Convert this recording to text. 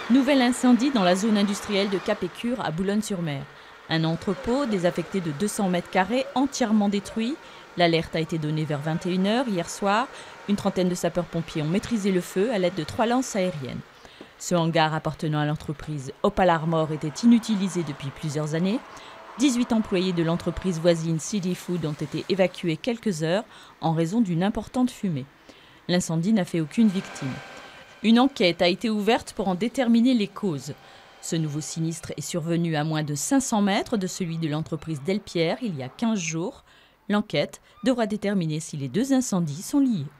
Nouvel incendie dans la zone industrielle de Cap-Écure à Boulogne-sur-Mer. Un entrepôt désaffecté de 200 mètres carrés entièrement détruit. L'alerte a été donnée vers 21 h hier soir. Une trentaine de sapeurs-pompiers ont maîtrisé le feu à l'aide de 3 lances aériennes. Ce hangar appartenant à l'entreprise Opal Armor était inutilisé depuis plusieurs années. 18 employés de l'entreprise voisine City Food ont été évacués quelques heures en raison d'une importante fumée. L'incendie n'a fait aucune victime. Une enquête a été ouverte pour en déterminer les causes. Ce nouveau sinistre est survenu à moins de 500 mètres de celui de l'entreprise Delpierre il y a 15 jours. L'enquête devra déterminer si les deux incendies sont liés.